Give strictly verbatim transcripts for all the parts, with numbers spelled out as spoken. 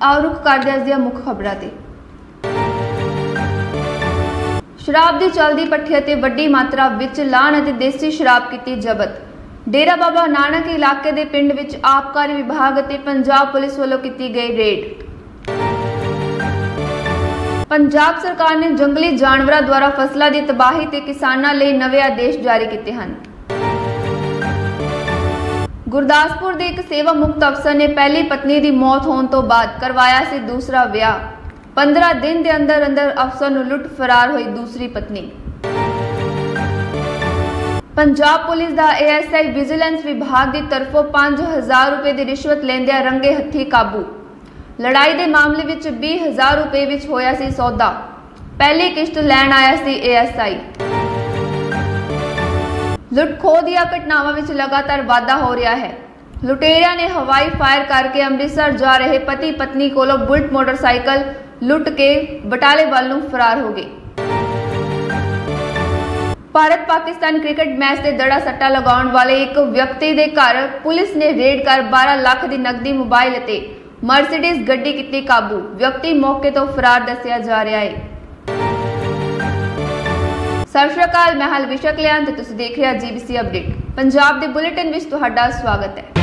आओ रुख करदे अस दियां मुख खबरां ते। शराब दी चलदी पट्ठी ते वड्डी मात्रा विच लाहन अते देसी शराब कीती जबत। डेरा बाबा नानक इलाके दे पिंड विच आबकारी विभाग अते पंजाब पुलिस वालों कीती गई रेड। पंजाब सरकार ने जंगली जानवरों द्वारा फसलों की तबाही ते किसानां लई नवे आदेश जारी किए हैं। गुरदासपुर के एक सेवा मुक्त अफसर ने पहली पत्नी की मौत होने तो बाद करवाया सी दूसरा विआह। पंद्रह दिन के अंदर अंदर अफसर नूं लुट फरार हुई दूसरी पत्नी। पंजाब पुलिस का ए एस आई विजिलेंस विभाग की तरफों पांच हजार रुपए की रिश्वत लेंदिया रंगे हथी काबू। लड़ाई के मामले विच बीस हजार रुपए विच होया सी सौदा। पहली किश्त लैण आया सी ए एस आई। लुट खोह दी घटनावां विच लगातार वाधा हो रहा है। लुटेरिया ने हवाई फायर करके अमृतसर जा रहे पति पत्नी कोलों बुलेट मोटरसाइकिल लुट के बटाले वाल नूं फरार हो गए। भारत पाकिस्तान क्रिकेट मैच से दड़ा सट्टा लगाउण वाले एक व्यक्ति के घर पुलिस ने रेड कर बारह लाख की नकदी मोबाइल अते मर्सिडीज गड्डी कीती काबू। व्यक्ति मौके तो फरार दस्सिया जा रहा है। सत श्री अकाल, मैं हलविशा कल्याण ते तुसीं देख रहे हो G B C update. Punjab दे बुलेटिन विच तुहाडा स्वागत है।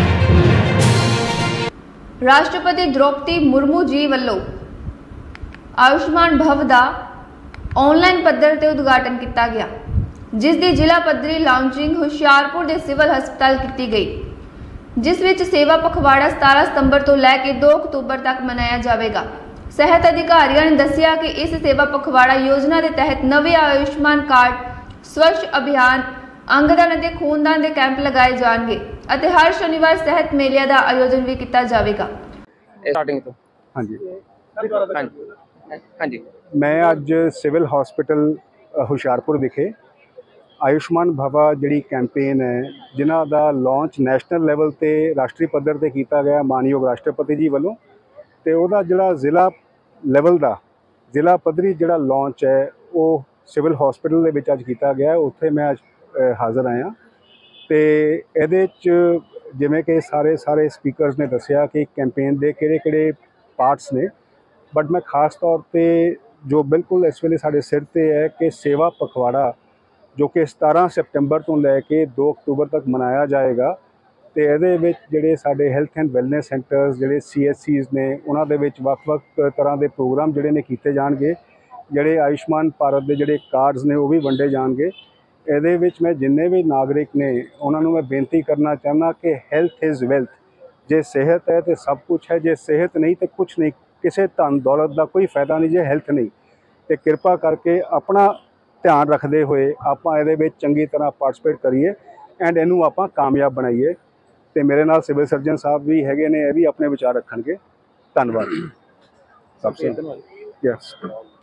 राष्ट्रपति द्रौपदी मुर्मू जी वल्लों आयुष्मान भव दा ऑनलाइन पद्धर ते उद्घाटन किया गया, जिस दी जिला पद्धरी लॉन्चिंग हुशियारपुर के सिविल हस्पताल की गई, जिस विच सेवा पखवाड़ा सतारह सितंबर तो लैके दो अक्तूबर तक मनाया जाएगा। सेहत अधिकारियों ने दसिया कि इस सेवा पखवाड़ा योजना के तहत नवे आयुष्मान कार्ड, स्वच्छ अभियान, अंगदान और खूनदान के कैंप लगाए जाएंगे और हर शनिवार सेहत मेलिया का आयोजन भी किया जाएगा। स्टार्टिंग तो हाँ जी हाँ जी मैं अज सिविल हॉस्पिटल हुशियारपुर विखे आयुष्मान भवा जी कैंपेन है जिन्हों का लॉन्च नैशनल लैवल ते राष्ट्रीय पद्धर ते किया गया मानयोग राष्ट्रपति जी वालों, तो वह जिला जिला लैवल का जिला पद्धरी जिहड़ा लॉन्च है वो सिविल हॉस्पिटल के अज किया गया। उत्थे मैं अज हाज़र आया तो ये जिमें कि सारे सारे स्पीकर्स ने दसिया कि कैंपेन के किहड़े किहड़े पार्ट्स ने, बट मैं खास तौर पर जो बिल्कुल इस वेले साडे सिर ते है कि सेवा पखवाड़ा जो कि सतारह सितंबर तो लैके दो अक्तूबर तक मनाया जाएगा। तो ये जोड़े साडे हेल्थ एंड वैलनेस सेंटर्स जोड़े सी एस सीज ने उन्होंने वक्-वक् तरह के प्रोग्राम जोड़े ने किए जाएंगे, जोड़े आयुष्मान भारत के जोड़े कार्ड्स ने वो भी वंडे जाएंगे। ये मैं जिन्ने भी नागरिक ने उन्होंने मैं बेनती करना चाहना कि हेल्थ इज़ वेल्थ। जे सेहत है तो सब कुछ है, जे सेहत नहीं तो कुछ नहीं, किसी धन दौलत का कोई फायदा नहीं जे हेल्थ नहीं। तो कृपा करके अपना ध्यान रखते हुए आप ये चंगी तरह पार्टिसिपेट करिए एंड इनू आप कामयाब बनाइए। तो मेरे नाल सिविल सर्जन साहब भी हैगे ने, भी अपने विचार रखणगे। धन्यवाद सबसे। यस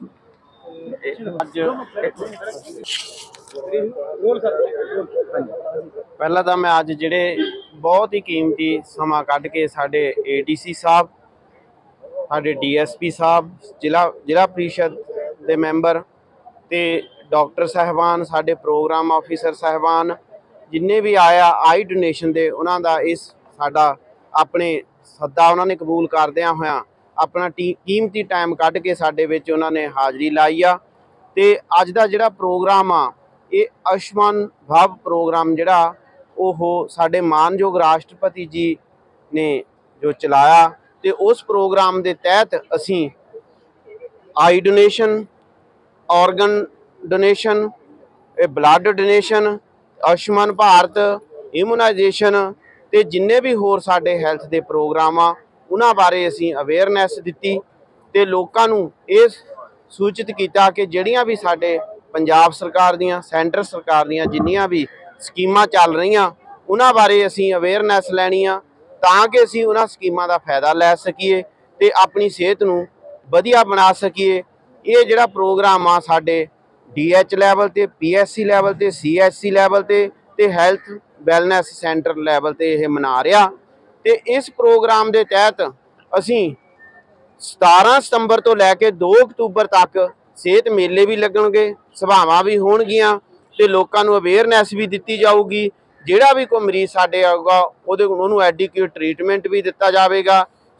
पहला तो मैं अज जिहड़े बहुत ही कीमती समा कढ़ के साडे ए डी सी साहब, साडे डी एस पी साहब, जिला जिला परिषद के मैंबर ते डॉक्टर साहबान, साडे प्रोग्राम ऑफिसर साहबान जिन्ने भी आया आई डोनेशन दे उन्हां दा इस साडा अपने सद्दा उन्होंने कबूल करदियां होया अपना टी कीमती टाइम कढ़ के साडे विच उन्होंने हाज़री लाई आ। ते अज दा जिहड़ा प्रोग्राम आ ये आयुष्मान भव प्रोग्राम जिहड़ा ओह साडे मानयोग राष्ट्रपति जी ने जो चलाया, ते उस प्रोग्राम दे तहत असीं eye donation, organ donation, blood donation, Ayushman Bharat, immunization ते जिन्ने भी होर साडे हेल्थ दे प्रोग्राम आ उन्हां बारे असीं अवेयरनैस दित्ती ते लोकां नूं इस सूचित किया कि जिहड़ियां भी साडे पंजाब सरकार दियां, सेंटर सरकार दियां जिन्नियां भी स्कीमां चल रहीआं उन्हां बारे असीं अवेयरनैस लैणी आ तां कि असीं उन्हां स्कीमां दा फायदा लै सकीए ते अपनी सेहत नूं वधिया बना सकीए। ये जिहड़ा प्रोग्राम आ साडे डी एच लैवल ते, पी एस सी लैवल ते, सी एच सी लैवल ते ते हेल्थ वैलनैस सेंटर लैवल ते यह मना रहा। ते इस प्रोग्राम के तहत असीं सतारह सितंबर तो लैके दो अक्तूबर तक सेहत मेले भी लगणगे, सभावां भी होणगियां ते लोकां नूं अवेयरनैस भी दित्ती जाऊगी। जिहड़ा भी कोई मरीज साडे आऊगा उहदे उहनूं एडिक्यूट ट्रीटमेंट भी दिता जाएगा।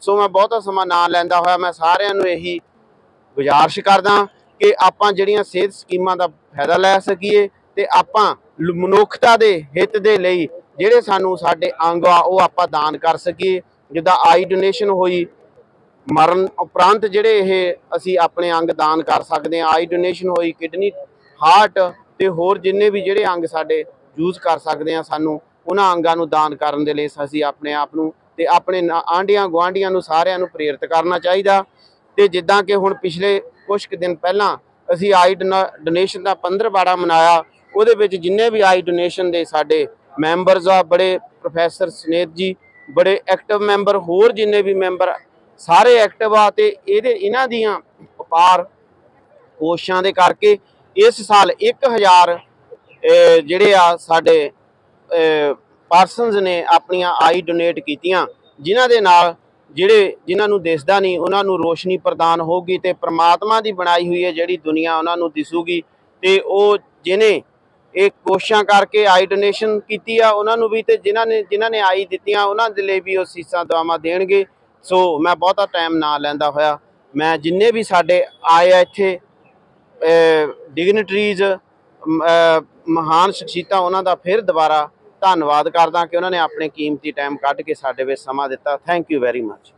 सो मैं बहुता समा ना लैंदा होया मैं सारिਆਂ ਨੂੰ ਇਹੀ गुजारिश करदा कि ਆਪਾਂ ਜਿਹੜੀਆਂ ਸਿਹਤ ਸਕੀਮਾਂ ਦਾ ਫਾਇਦਾ ਲੈ ਸਕੀਏ ਤੇ ਆਪਾਂ ਮਨੁੱਖਤਾ ਦੇ ਹਿੱਤ ਦੇ ਲਈ ਜਿਹੜੇ ਸਾਨੂੰ ਸਾਡੇ ਅੰਗ ਆ ਉਹ ਆਪਾਂ ਦਾਨ ਕਰ ਸਕੀਏ। ਜਿੱਦਾਂ ਆਈ ਡੋਨੇਸ਼ਨ ਹੋਈ, ਮਰਨ ਉਪਰੰਤ ਜਿਹੜੇ ਇਹ ਅਸੀਂ ਆਪਣੇ ਅੰਗ ਦਾਨ ਕਰ ਸਕਦੇ ਹਾਂ। ਆਈ ਡੋਨੇਸ਼ਨ ਹੋਈ, ਕਿਡਨੀ, ਹਾਰਟ ਤੇ ਹੋਰ ਜਿੰਨੇ ਵੀ ਜਿਹੜੇ ਅੰਗ ਸਾਡੇ ਯੂਜ਼ ਕਰ ਸਕਦੇ ਹਾਂ, ਸਾਨੂੰ ਉਹਨਾਂ ਅੰਗਾਂ ਨੂੰ ਦਾਨ ਕਰਨ ਦੇ ਲਈ ਅਸੀਂ ਆਪਣੇ ਆਪ ਨੂੰ ਤੇ ਆਪਣੇ ਆਂਢੀਆਂ ਗੁਆਂਢੀਆਂ ਨੂੰ ਸਾਰਿਆਂ ਨੂੰ ਪ੍ਰੇਰਿਤ ਕਰਨਾ ਚਾਹੀਦਾ। ਤੇ ਜਿੱਦਾਂ ਕਿ ਹੁਣ ਪਿਛਲੇ ਕੁਝ ਕੁ ਦਿਨ ਪਹਿਲਾਂ ਅਸੀਂ ਆਈ ਡੋਨੇਸ਼ਨ ਦਾ ਪੰਦਰਵਾੜਾ ਮਨਾਇਆ। ਉਹਦੇ ਵਿੱਚ ਜਿੰਨੇ ਵੀ ਆਈ ਡੋਨੇਸ਼ਨ ਦੇ ਸਾਡੇ ਮੈਂਬਰਸ ਆ, ਬੜੇ ਪ੍ਰੋਫੈਸਰ ਸਨੇਤ ਜੀ ਬੜੇ ਐਕਟਿਵ ਮੈਂਬਰ, ਹੋਰ ਜਿੰਨੇ ਵੀ ਮੈਂਬਰ ਸਾਰੇ ਐਕਟਿਵ ਆ। ਤੇ ਇਹਦੇ ਇਹਨਾਂ ਦੀਆਂ ਅਪਾਰ ਕੋਸ਼ਿਸ਼ਾਂ ਦੇ ਕਰਕੇ ਇਸ ਸਾਲ ਇੱਕ ਹਜ਼ਾਰ ਜਿਹੜੇ ਆ ਸਾਡੇ ਪਰਸਨਸ ਨੇ ਆਪਣੀਆਂ ਆਈ ਡੋਨੇਟ ਕੀਤੀਆਂ, ਜਿਨ੍ਹਾਂ ਦੇ ਨਾਲ ਜਿਹੜੇ ਜਿਨ੍ਹਾਂ ਨੂੰ ਦਿਸਦਾ ਨਹੀਂ ਉਹਨਾਂ ਨੂੰ ਰੋਸ਼ਨੀ ਪ੍ਰਦਾਨ ਹੋਊਗੀ ਤੇ ਪ੍ਰਮਾਤਮਾ ਦੀ ਬਣਾਈ ਹੋਈ ਹੈ ਜਿਹੜੀ ਦੁਨੀਆ ਉਹਨਾਂ ਨੂੰ ਦਿਸੂਗੀ। ਤੇ ਉਹ ਜਿਹਨੇ ਇਹ ਕੋਸ਼ਿਸ਼ਾਂ ਕਰਕੇ ਆਈ ਡੋਨੇਸ਼ਨ ਕੀਤੀ ਆ ਉਹਨਾਂ ਨੂੰ ਵੀ, ਤੇ ਜਿਨ੍ਹਾਂ ਨੇ ਜਿਨ੍ਹਾਂ ਨੇ ਆਈ ਦਿੱਤੀਆਂ ਉਹਨਾਂ ਦੇ ਲਈ ਵੀ ਉਹ ਸੀਸਾਂ ਦੁਆਵਾਂ ਦੇਣਗੇ। ਸੋ ਮੈਂ ਬਹੁਤਾ ਟਾਈਮ ਨਾ ਲੈਂਦਾ ਹੋਇਆ ਮੈਂ ਜਿੰਨੇ ਵੀ ਸਾਡੇ ਆਏ ਆ ਇੱਥੇ ਡਿਗਨਿਟਰੀਜ਼, ਮਹਾਨ ਸ਼ਖਸੀਅਤਾਂ, ਉਹਨਾਂ ਦਾ ਫਿਰ ਦੁਬਾਰਾ ਧੰਨਵਾਦ ਕਰਦਾ ਕਿ ਉਹਨਾਂ ਨੇ ਆਪਣੇ ਕੀਮਤੀ ਟਾਈਮ ਕੱਢ ਕੇ ਸਾਡੇ ਵਿੱਚ ਸਮਾਂ ਦਿੱਤਾ। Thank you very much.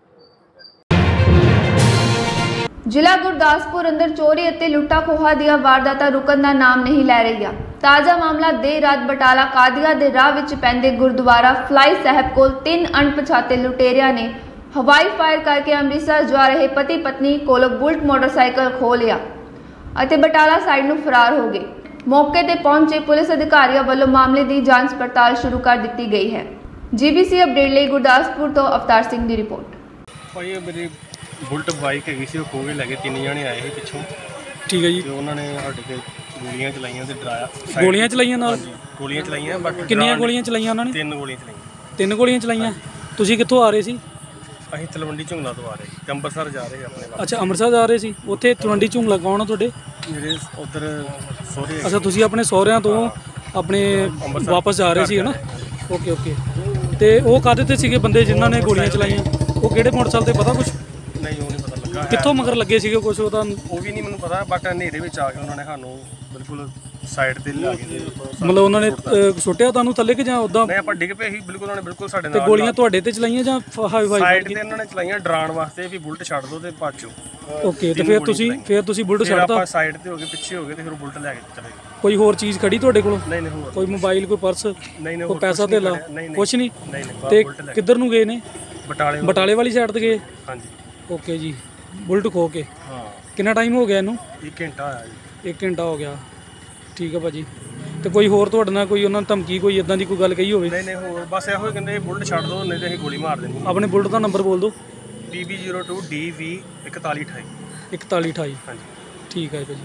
ਜ਼ਿਲ੍ਹਾ ਗੁਰਦਾਸਪੁਰ ਅੰਦਰ ਚੋਰੀ ਅਤੇ ਲੁੱਟਾਂ ਖੋਹਾਂ ਦੀਆਂ ਵਾਰਦਾਤਾਂ ਰੁਕਣ ਦਾ ਨਾਮ ਨਹੀਂ ਲੈ ਰਹੀਆਂ। ਤਾਜ਼ਾ ਮਾਮਲਾ ਦੇਰ ਰਾਤ ਬਟਾਲਾ ਕਾਦੀਆ ਦੇ ਰਾਹ ਵਿੱਚ ਪੈਂਦੇ ਗੁਰਦੁਆਰਾ ਫਲਾਈ ਸਾਹਿਬ ਕੋਲ ਤਿੰਨ ਅਣਪਛਾਤੇ ਲੁਟੇਰਿਆਂ ਨੇ ਹਵਾਈ ਫਾਇਰ ਕਰਕੇ ਅੰਮ੍ਰਿਤਸਰ ਜਾ ਰਹੇ ਪਤੀ ਪਤਨੀ ਕੋਲੋਂ ਬੁਲਟ ਮੋਟਰਸਾਈਕਲ ਖੋਹ ਲਿਆ ਅਤੇ ਬਟਾਲਾ ਸਾਈਡ ਨੂੰ ਫਰਾਰ ਹੋ ਗਏ। मौके पर पहुंचे पुलिस अधिकारियों वालों मामले की जांच पड़ताल शुरू कर दी गई है। जीबीसी अपडेट लिए गुरदासपुर तो अवतार सिंह की रिपोर्ट। भाई मेरी बुलट बाइक हैगी सी, खो के लगे, तीन जने आए थे पिछों। ठीक है जी। तो उन्होंने साडे ते गोलियां चलाइयां ते डराया। गोलियां चलाइयां नाल? गोलियां चलाइयां। बट कितनियां गोलियां चलाइयां उन्होंने? तीन गोलियां चलाइयां। तीन गोलियां चलाइयां। तुसीं कित्थों आ रहे सी? ਅਸੀਂ ਤਲਵੰਡੀ ਝੁੰਗਲਾ ਤੋਂ ਆ ਰਹੇ, ਅੰਮ੍ਰਿਤਸਰ ਜਾ ਰਹੇ ਆਪਣੇ। ਅੱਛਾ, ਅੰਮ੍ਰਿਤਸਰ ਜਾ ਰਹੇ ਸੀ। ਉੱਥੇ ਤਲਵੰਡੀ ਝੁੰਗਲਾ ਕੌਣ ਆ ਤੁਹਾਡੇ? ਮੇਰੇ ਉਧਰ ਸਹੁਰੇ। ਅੱਛਾ, ਤੁਸੀਂ ਆਪਣੇ ਸਹੁਰਿਆਂ ਤੋਂ ਆਪਣੇ ਵਾਪਸ ਜਾ ਰਹੇ ਸੀ, ਹੈ ਨਾ? Okay okay. ਤੇ ਉਹ ਕਾਹਦੇ ਤੇ ਸੀਗੇ ਬੰਦੇ ਜਿਨ੍ਹਾਂ ਨੇ ਗੋਲੀਆਂ ਚਲਾਈਆਂ? ਉਹ ਕਿਹੜੇ ਮੋਟਰਸਾਈਕਲ ਤੇ, ਪਤਾ ਕੁਛ? ਨਹੀਂ, ਉਹ ਨਹੀਂ ਪਤਾ ਲੱਗਾ। ਕਿੱਥੋਂ ਮਗਰ ਲੱਗੇ ਸੀਗੇ ਕੁਛ? ਉਹ ਤਾਂ ਉਹ ਵੀ ਨਹੀਂ ਮੈਨੂੰ ਪਤਾ, ਬਟ ਹਨੇਰੇ ਵਿੱਚ ਆ ਕੇ ਉਹਨਾਂ ਨੇ ਸਾਨੂੰ ਬਿਲਕੁਲ ਸਾਈਡ ਤੇ ਲਿਆ ਕੇ, ਮਤਲਬ ਉਹਨਾਂ ਨੇ ਸੁੱਟਿਆ ਤੁਹਾਨੂੰ ਥੱਲੇ ਕਿ ਜਾਂ ਉਦਾਂ? ਨਹੀਂ, ਆਪਾਂ ਡਿੱਗ ਪਏ ਸੀ ਬਿਲਕੁਲ। ਉਹਨਾਂ ਨੇ ਬਿਲਕੁਲ ਸਾਡੇ ਨਾਲ। ਤੇ ਗੋਲੀਆਂ ਤੁਹਾਡੇ ਤੇ ਚਲਾਈਆਂ ਜਾਂ ਹਾਈ ਫਾਈ? ਸਾਈਡ ਤੇ ਉਹਨਾਂ ਨੇ ਚਲਾਈਆਂ ਡਰਾਉਣ ਵਾਸਤੇ ਵੀ ਬੁਲਟ ਛੱਡ ਦੋ ਤੇ ਪਾਚੋ। ਓਕੇ। ਤੇ ਫਿਰ ਤੁਸੀਂ ਫਿਰ ਤੁਸੀਂ ਬੁਲਟ ਛੱਡਤਾ? ਆਪਾਂ ਸਾਈਡ ਤੇ ਹੋ ਗਏ, ਪਿੱਛੇ ਹੋ ਗਏ ਤੇ ਫਿਰ ਬੁਲਟ ਲੈ ਕੇ ਚਲੇ ਗਏ। ਕੋਈ ਹੋਰ ਚੀਜ਼ ਖੜੀ ਤੁਹਾਡੇ ਕੋਲ? ਨਹੀਂ ਨਹੀਂ, ਹੋਰ ਕੋਈ ਮੋਬਾਈਲ, ਕੋਈ ਪਰਸ, ਨਹੀਂ ਨਹੀਂ, ਕੋਈ ਪੈਸਾ ਧੇਲਾ ਕੁਛ ਨਹੀਂ? ਨਹੀਂ ਨਹੀਂ। ਤੇ ਕਿੱਧਰ ਨੂੰ ਗਏ ਨੇ? ਬਟਾਲੇ। ਬਟਾਲੇ ਵਾਲੀ ਸਾਈਡ ਤੇ ਗਏ? ਹਾਂਜੀ। ਓਕੇ ਜੀ। ਬੁਲਟ ਖੋ ਕੇ? ਹਾਂ। ਕਿੰਨਾ ਟਾਈਮ ਹੋ ਗਿਆ ਇਹਨੂੰ? ਇੱਕ ਘੰਟਾ ਹੋਇਆ ਜੀ। ਇੱਕ ਘੰਟਾ ਹੋ ਗਿਆ। ਠੀਕ ਹੈ ਭਾਜੀ। ਤੇ ਕੋਈ ਹੋਰ ਤੁਹਾਡੇ ਨਾਲ ਕੋਈ ਉਹਨਾਂ ਨੇ ਧਮਕੀ, ਕੋਈ ਇਦਾਂ ਦੀ ਕੋਈ ਗੱਲ ਕਹੀ ਹੋਵੇ? ਨਹੀਂ ਨਹੀਂ, ਹੋਰ ਬਸ ਇਹੋ ਹੀ ਕਹਿੰਦੇ ਬੁਲਟ ਛੱਡ ਦੋ ਨਹੀਂ ਤੇ ਅਸੀਂ ਗੋਲੀ ਮਾਰ ਦੇਣੀ। ਆਪਣੇ ਬੁਲਟ ਦਾ ਨੰਬਰ ਬੋਲ ਦਿਓ। P B zero two D V ਇਕਤਾਲੀ ਅਠਾਈ। ਇਕਤਾਲੀ ਅਠਾਈ। ਹਾਂਜੀ, ਠੀਕ ਹੈ ਭਾਜੀ।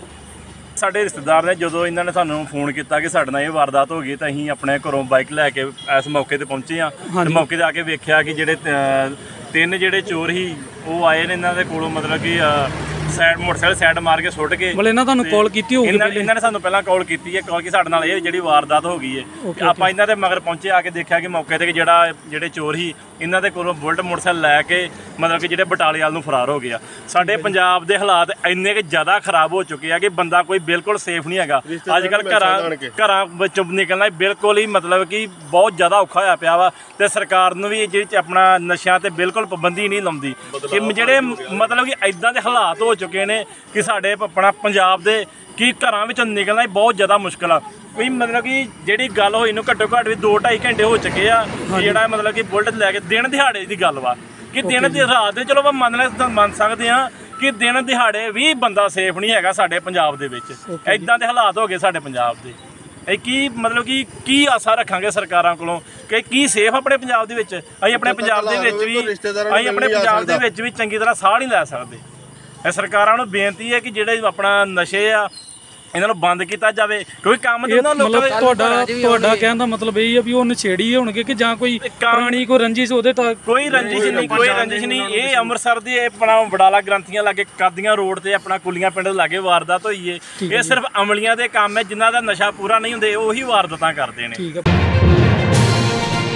ਸਾਡੇ ਰਿਸ਼ਤੇਦਾਰ ਨੇ ਜਦੋਂ ਇਹਨਾਂ ਨੇ ਸਾਨੂੰ ਫੋਨ ਕੀਤਾ ਕਿ ਸਾਡੇ ਨਾਲ ਇਹ ਵਾਰਦਾਤ ਹੋ ਗਈ ਤਾਂ ਅਸੀਂ ਆਪਣੇ ਘਰੋਂ ਬਾਈਕ ਲੈ ਕੇ ਇਸ ਮੌਕੇ ਤੇ ਪਹੁੰਚੇ ਆ। ਤੇ ਮੌਕੇ ਤੇ ਆ ਕੇ ਵੇਖਿਆ ਕਿ ਜਿਹੜੇ ਤਿੰਨ ਜਿਹੜੇ ਚੋਰ ਸੀ ਉਹ ਆਏ ਨੇ, ਇਹਨਾਂ ਦੇ ਕੋਲੋਂ ਮਤਲਬ ਕਿ ਸਾਈਡ ਮੋਟਰਸਾਈਕਲ ਸਾਈਡ ਮਾਰ ਕੇ ਸੁੱਟ ਕੇ। ਮਤਲਬ ਇਹਨਾਂ ਤੁਹਾਨੂੰ ਕਾਲ ਕੀਤੀ ਹੋਊਗੀ ਪਹਿਲੇ? ਇਹਨਾਂ ਨੇ ਸਾਨੂੰ ਪਹਿਲਾਂ ਕਾਲ ਕੀਤੀ ਹੈ, ਕਾਲ ਕਿ ਸਾਡੇ ਨਾਲ ਇਹ ਜਿਹੜੀ ਵਾਰਦਾਤ ਹੋ ਗਈ ਹੈ। ਆਪਾਂ ਇਹਨਾਂ ਦੇ ਮਗਰ ਪਹੁੰਚੇ, ਆ ਕੇ ਦੇਖਿਆ ਕਿ ਮੌਕੇ ਤੇ ਜਿਹੜਾ ਜਿਹੜੇ ਚੋਰ ਸੀ ਇਹਨਾਂ ਦੇ ਕੋਲੋਂ ਬੁਲਟ ਮੋਟਰਸਾਈਕਲ ਲੈ ਕੇ ਮਤਲਬ ਕਿ ਜਿਹੜੇ ਬਟਾਲੇ ਵੱਲ ਨੂੰ ਫਰਾਰ ਹੋ ਗਿਆ। ਸਾਡੇ ਪੰਜਾਬ ਦੇ ਹਾਲਾਤ ਇੰਨੇ ਕਿ ਜ਼ਿਆਦਾ ਖਰਾਬ ਹੋ ਚੁੱਕੇ ਆ ਕਿ ਬੰਦਾ ਕੋਈ ਬਿਲਕੁਲ ਸੇਫ ਨਹੀਂ ਹੈਗਾ। ਅੱਜ ਕੱਲ੍ਹ ਘਰਾਂ ਘਰਾਂ ਵਿੱਚੋਂ ਨਿਕਲਣਾ ਬਿਲਕੁਲ ਹੀ ਮਤਲਬ ਕਿ ਬਹੁਤ ਜ਼ਿਆਦਾ ਔਖਾ ਹੋਇਆ ਪਿਆ ਵਾ। ਤੇ ਸਰਕਾਰ ਨੂੰ ਵੀ ਜਿਹੜੀ ਆਪਣਾ ਨਸ਼ਿਆਂ ਤੇ ਬਿਲਕੁਲ ਪਾਬੰਦੀ ਨਹੀਂ ਲਾਉਂਦੀ ਕਿ ਜਿਹੜੇ ਮਤਲਬ ਕਿ ਇੱਦਾਂ ਦੇ ਹਾਲਾਤ ਹੋ ਚੁੱਕੇ ਨੇ ਕਿ ਸਾਡੇ ਆਪਣਾ ਪੰਜਾਬ ਦੇ ਕਿ ਘਰਾਂ ਵਿੱਚੋਂ ਨਿਕਲਣਾ ਹੀ ਬਹੁਤ ਜ਼ਿਆਦਾ ਮੁਸ਼ਕਿਲ ਆ। ਕੋਈ ਮਤਲਬ ਕਿ ਜਿਹੜੀ ਗੱਲ ਹੋਈ ਨੂੰ ਘੱਟੋ ਘੱਟ ਵੀ ਦੋ ਢਾਈ ਘੰਟੇ ਹੋ ਚੁੱਕੇ ਆ। ਜਿਹੜਾ ਮਤਲਬ ਕਿ ਬੁਲਟ ਲੈ ਕੇ ਦਿਨ ਦਿਹਾੜੇ ਦੀ ਗੱਲ ਵਾ ਕਿ ਦਿਨ ਦੀ ਰਾਤ ਦੇ, ਚਲੋ ਆਪਾਂ ਮੰਨ ਲੈ ਮੰਨ ਸਕਦੇ ਹਾਂ ਕਿ ਦਿਨ ਦਿਹਾੜੇ ਵੀ ਬੰਦਾ ਸੇਫ ਨਹੀਂ ਹੈਗਾ ਸਾਡੇ ਪੰਜਾਬ ਦੇ ਵਿੱਚ। ਇੱਦਾਂ ਦੇ ਹਾਲਾਤ ਹੋ ਗਏ ਸਾਡੇ ਪੰਜਾਬ ਦੇ। ਇਹ ਕੀ ਮਤਲਬ ਕਿ ਕੀ ਆਸਾ ਰੱਖਾਂਗੇ ਸਰਕਾਰਾਂ ਕੋਲੋਂ ਕਿ ਕੀ ਸੇਫ ਆਪਣੇ ਪੰਜਾਬ ਦੇ ਵਿੱਚ? ਅਸੀਂ ਆਪਣੇ ਪੰਜਾਬ ਦੇ ਵਿੱਚ ਵੀ ਅਸੀਂ ਆਪਣੇ ਪੰਜਾਬ ਦੇ ਵਿੱਚ ਵੀ ਚੰਗੀ ਤਰ੍ਹਾਂ ਸਾਹ ਨਹੀਂ ਲੈ ਸਕਦੇ। ਇਹ ਸਰਕਾਰਾਂ ਨੂੰ ਬੇਨਤੀ ਹੈ ਕਿ ਜਿਹੜੇ ਆਪਣਾ ਨਸ਼ੇ ਆ ਇਹਨਾਂ ਨੂੰ ਬੰਦ ਕੀਤਾ ਜਾਵੇ, ਕਿਉਂਕਿ ਕੰਮ ਦੇ ਉਹਨਾਂ ਲੋਕਾਂ ਦੇ। ਤੁਹਾਡਾ ਤੁਹਾਡਾ ਕਹਿਣ ਦਾ ਮਤਲਬ ਇਹ ਹੈ ਵੀ ਉਹ ਨਸ਼ੇੜੀ ਹੋਣਗੇ ਕਿ ਜਾਂ ਕੋਈ ਪੁਰਾਣੀ ਕੋਈ ਰੰਜਿਸ਼ ਉਹਦੇ ਤਾਂ? ਕੋਈ ਰੰਜਿਸ਼ ਨਹੀਂ, ਕੋਈ ਰੰਜਿਸ਼ ਨਹੀਂ। ਇਹ ਅੰਮ੍ਰਿਤਸਰ ਦੇ ਆਪਣਾ ਵਡਾਲਾ ਗ੍ਰੰਥੀਆਂ ਲਾਗੇ ਕਾਦੀਆਂ ਰੋਡ ਤੇ ਆਪਣਾ ਕੁਲੀਆਂ ਪਿੰਡ ਲਾਗੇ ਵਾਰਦਾਤ ਹੋਈ ਏ। ਇਹ ਸਿਰਫ ਅਮਲੀਆਂ ਦੇ ਕੰਮ ਹੈ, ਜਿਨ੍ਹਾਂ ਦਾ ਨਸ਼ਾ ਪੂਰਾ ਨਹੀਂ ਹੁੰਦੇ ਉਹੀ ਵਾਰਦਾਤਾਂ ਕਰਦੇ ਨੇ। ਠੀਕ ਹੈ।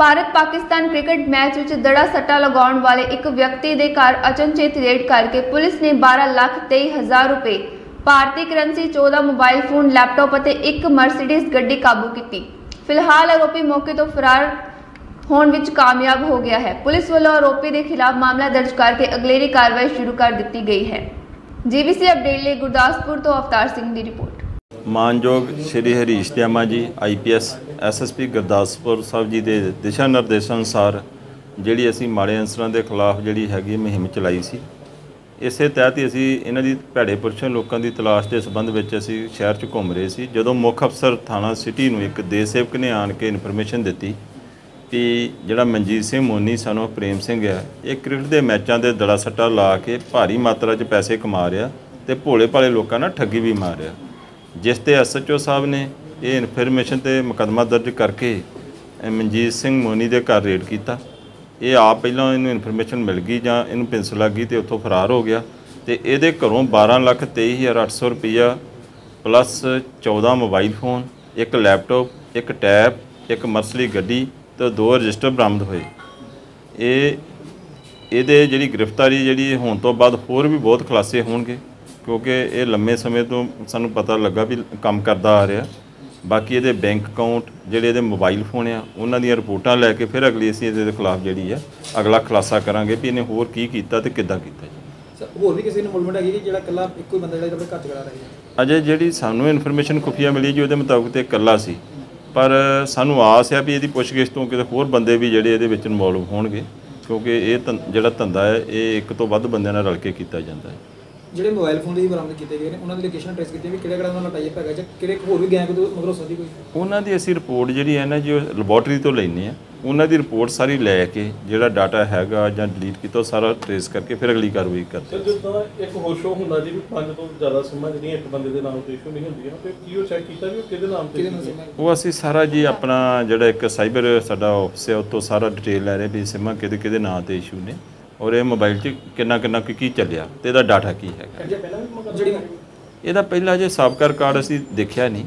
ਭਾਰਤ ਪਾਕਿਸਤਾਨ ਕ੍ਰਿਕਟ ਮੈਚ ਵਿੱਚ ਦੜਾ ਸੱਟਾ ਲਗਾਉਣ ਵਾਲੇ ਇੱਕ ਵਿਅਕਤੀ ਦੇ ਘਰ ਅਚਨਚੇਤ ਰੇਡ ਕਰਕੇ ਪੁਲਿਸ ਨੇ ਬਾਰਾਂ ਲੱਖ ਤੇਈ ਹਜ਼ਾਰ ਰੁਪਏ ਭਾਰਤੀ ਕਰੰਸੀ, ਚੌਦਾਂ ਮੋਬਾਈਲ ਫੋਨ, ਲੈਪਟਾਪ ਅਤੇ ਇੱਕ ਮਰਸੀਡੀਜ਼ ਗੱਡੀ ਕਾਬੂ ਕੀਤੀ। ਫਿਲਹਾਲ ਆਰੋਪੀ ਮੌਕੇ ਤੋਂ ਫਰਾਰ ਹੋਣ ਵਿੱਚ ਕਾਮਯਾਬ ਹੋ ਗਿਆ ਹੈ। ਪੁਲਿਸ ਵੱਲੋਂ ਆਰੋਪੀ ਦੇ ਖਿਲਾਫ ਮਾਮਲਾ ਦਰਜ ਕਰਕੇ ਅਗਲੇਰੀ ਕਾਰਵਾਈ ਸ਼ੁਰੂ ਕਰ ਦਿੱਤੀ ਗਈ ਹੈ। ਜੀਬੀਸੀ ਅਪਡੇਟ ਲਈ ਗੁਰਦਾਸਪੁਰ ਤੋਂ ਅਵਤਾਰ ਸਿੰਘ ਦੀ ਰਿਪੋਰਟ। ਮਾਨਯੋਗ ਸ਼੍ਰੀ Harish Dayama ji I P S S S P Gurdaspur ਸਾਹਿਬ ਜੀ ਦੇ ਦਿਸ਼ਾ ਨਿਰਦੇਸ਼ਾਂ ਅਨੁਸਾਰ ਜਿਹੜੀ ਅਸੀਂ ਮਾੜੇ ਅਨਸਰਾਂ ਦੇ ਖਿਲਾਫ ਜਿਹੜੀ ਹੈਗੀ ਮੁਹਿੰਮ ਚਲਾਈ ਸੀ, ਇਸੇ ਤਹਿਤ ਹੀ ਅਸੀਂ ਇਹਨਾਂ ਦੀ ਭੈੜੇ ਪੁਰਸ਼ਾਂ ਲੋਕਾਂ ਦੀ ਤਲਾਸ਼ ਦੇ ਸੰਬੰਧ ਵਿੱਚ ਅਸੀਂ ਸ਼ਹਿਰ 'ਚ ਘੁੰਮ ਰਹੇ ਸੀ। ਜਦੋਂ ਮੁੱਖ ਅਫਸਰ ਥਾਣਾ ਸਿਟੀ ਨੂੰ ਇੱਕ ਦੇਸ਼ ਸੇਵਕ ਨੇ ਆਣ ਕੇ ਇਨਫੋਰਮੇਸ਼ਨ ਦਿੱਤੀ ਕਿ ਜਿਹੜਾ ਮਨਜੀਤ ਸਿੰਘ ਮੋਨੀ ਸਾਨੂੰ ਪ੍ਰੇਮ ਸਿੰਘ ਹੈ, ਇਹ ਕ੍ਰਿਕਟ ਦੇ ਮੈਚਾਂ ਦੇ ਦੜਾ ਸੱਟਾ ਲਾ ਕੇ ਭਾਰੀ ਮਾਤਰਾ 'ਚ ਪੈਸੇ ਕਮਾ ਰਿਹਾ ਤੇ ਭੋਲੇ ਭਾਲੇ ਲੋਕਾਂ ਨਾਲ ਠੱਗੀ ਵੀ ਮਾਰ ਰਿਹਾ, ਜਿਸ ਤੇ ਐਸ ਐਚ ਓ ਸਾਹਿਬ ਨੇ ਇਹ ਇਨਫੋਰਮੇਸ਼ਨ ਤੇ ਮੁਕੱਦਮਾ ਦਰਜ ਕਰਕੇ ਮਨਜੀਤ ਸਿੰਘ ਮੋਨੀ ਦੇ ਘਰ ਰੇਡ ਕੀਤਾ। ਇਹ ਆਪ ਪਹਿਲਾਂ ਇਹਨੂੰ ਇਨਫੋਰਮੇਸ਼ਨ ਮਿਲ ਗਈ ਜਾਂ ਇਹਨੂੰ ਪਿੰਸ ਲੱਗ ਗਈ ਤੇ ਉੱਥੋਂ ਫਰਾਰ ਹੋ ਗਿਆ ਤੇ ਇਹਦੇ ਘਰੋਂ ਬਾਰਾਂ ਲੱਖ ਤੇਈ ਹਜ਼ਾਰ ਅੱਠ ਸੌ ਰੁਪਈਆ ਪਲੱਸ ਚੌਦਾਂ ਮੋਬਾਈਲ ਫੋਨ, ਇੱਕ ਲੈਪਟਾਪ, ਇੱਕ ਟੈਬ, ਇੱਕ ਮਰਸਲੀ ਗੱਡੀ ਤੇ ਦੋ ਰਜਿਸਟਰ ਬਰਾਮਦ ਹੋਏ। ਇਹ ਇਹਦੇ ਜਿਹੜੀ ਗ੍ਰਿਫਤਾਰੀ ਜਿਹੜੀ ਹੋਣ ਤੋਂ ਬਾਅਦ ਹੋਰ ਵੀ ਬਹੁਤ ਖੁਲਾਸੇ ਹੋਣਗੇ, ਕਿਉਂਕਿ ਇਹ ਲੰਮੇ ਸਮੇਂ ਤੋਂ ਸਾਨੂੰ ਪਤਾ ਲੱਗਾ ਵੀ ਕੰਮ ਕਰਦਾ ਆ ਰਿਹਾ। ਬਾਕੀ ਇਹਦੇ ਬੈਂਕ ਅਕਾਊਂਟ, ਜਿਹੜੇ ਇਹਦੇ ਮੋਬਾਈਲ ਫੋਨ ਆ, ਉਹਨਾਂ ਦੀਆਂ ਰਿਪੋਰਟਾਂ ਲੈ ਕੇ ਫਿਰ ਅਗਲੀ ਅਸੀਂ ਇਹਦੇ ਖਿਲਾਫ ਜਿਹੜੀ ਆ ਅਗਲਾ ਖੁਲਾਸਾ ਕਰਾਂਗੇ ਵੀ ਇਹਨੇ ਹੋਰ ਕੀ ਕੀਤਾ ਤੇ ਕਿੱਦਾਂ ਕੀਤਾ ਜੀ। ਹੋਰ ਵੀ ਕਿਸੇ ਨੂੰ ਇਨਵੋਲਵਮੈਂਟ ਹੈਗੀ ਜਿਹੜਾ ਇਕੱਲਾ ਇੱਕੋ ਹੀ ਬੰਦਾ ਜਿਹੜਾ ਆਪਣੇ ਘਰ ਚ ਕਰਾ ਰਿਹਾ? ਅਜੇ ਜਿਹੜੀ ਸਾਨੂੰ ਇਨਫੋਰਮੇਸ਼ਨ ਖੁਫੀਆ ਮਿਲੀ ਜੀ ਉਹਦੇ ਮੁਤਾਬਕ ਤੇ ਇਕੱਲਾ ਸੀ, ਪਰ ਸਾਨੂੰ ਆਸ ਆ ਵੀ ਇਹਦੀ ਪੁੱਛਗਿੱਛ ਤੋਂ ਕਿਤੇ ਹੋਰ ਬੰਦੇ ਵੀ ਜਿਹੜੇ ਇਹਦੇ ਵਿੱਚ ਇਨਵੋਲਵ ਹੋਣਗੇ, ਕਿਉਂਕਿ ਇਹ ਜਿਹੜਾ ਧੰਦਾ ਹੈ ਇਹ ਇੱਕ ਤੋਂ ਵੱਧ ਬੰਦਿਆਂ ਨਾਲ ਰਲ ਕੇ ਕੀਤਾ ਜਾਂਦਾ ਹੈ। ਜਿਹੜੇ ਮੋਬਾਈਲ ਫੋਨ ਦੇ ਬਰਾਮਦ ਕੀਤੇ ਗਏ ਨੇ ਉਹਨਾਂ ਦੀ ਲੋਕੇਸ਼ਨ ਟ੍ਰੇਸ ਕੀਤੀ ਵੀ ਕਿਹੜਾ ਕਿਹੜਾ ਉਹਨਾਂ ਨਾਲ ਟਾਈ ਅਪ ਹੈਗਾ ਜਾਂ ਕਿਹੜੇ ਹੋਰ ਵੀ ਗੈਂਗ ਤੋਂ ਮਗਰੋਂ ਸਦੀ ਕੋਈ? ਉਹਨਾਂ ਦੀ ਅਸੀਂ ਰਿਪੋਰਟ ਜਿਹੜੀ ਹੈ ਨਾ ਜੀ ਲੈਬੋਰਟਰੀ ਤੋਂ ਲੈਂਦੇ ਆ, ਉਹਨਾਂ ਦੀ ਰਿਪੋਰਟ ਸਾਰੀ ਲੈ ਕੇ ਜਿਹੜਾ ਡਾਟਾ ਹੈਗਾ ਜਾਂ ਡਿਲੀਟ ਕੀਤਾ ਉਹ ਸਾਰਾ ਟ੍ਰੇਸ ਕਰਕੇ ਫਿਰ ਅਗਲੀ ਕਾਰਵਾਈ ਕਰਦੇ। ਸਰ ਜਿੱਦਾਂ ਇੱਕ ਹੋਰ ਸ਼ੋ ਹੁੰਦਾ ਜੀ ਵੀ ਪੰਜ ਤੋਂ ਜ਼ਿਆਦਾ ਸਿੰਮਾਂ ਜਿਹੜੀਆਂ ਇੱਕ ਬੰਦੇ ਦੇ ਨਾਮ ਤੇ ਇਸ਼ੂ ਨਹੀਂ ਹੁੰਦੀਆਂ, ਫਿਰ ਕੀ ਉਹ ਚੈੱਕ ਕੀਤਾ ਵੀ ਉਹ ਕਿਹਦੇ ਨਾਮ ਤੇ? ਉਹ ਅਸੀਂ ਸਾਰਾ ਜੀ ਆਪਣਾ ਜਿਹੜਾ ਇੱਕ ਸਾਈਬਰ ਸਾਡਾ ਆਫਿਸ ਹੈ ਉਹ ਤੋਂ ਸਾਰਾ ਡਿਟੇਲ ਲੈ ਰਹੇ ਵੀ ਸਿੰਮਾਂ ਕਿਹਦੇ ਕਿਹਦੇ ਨਾਂ ਤੇ ਇਸ਼ੂ ਨੇ ਔਰ ਇਹ ਮੋਬਾਈਲ 'ਚ ਕਿੰਨਾ ਕਿੰਨਾ ਕੀ ਕੀ ਚੱਲਿਆ ਤੇ ਇਹਦਾ ਡਾਟਾ ਕੀ ਹੈਗਾ। ਇਹਦਾ ਪਹਿਲਾਂ ਜੇ ਸਾਬਕਾ ਰਿਕਾਰਡ ਅਸੀਂ ਦੇਖਿਆ ਨਹੀਂ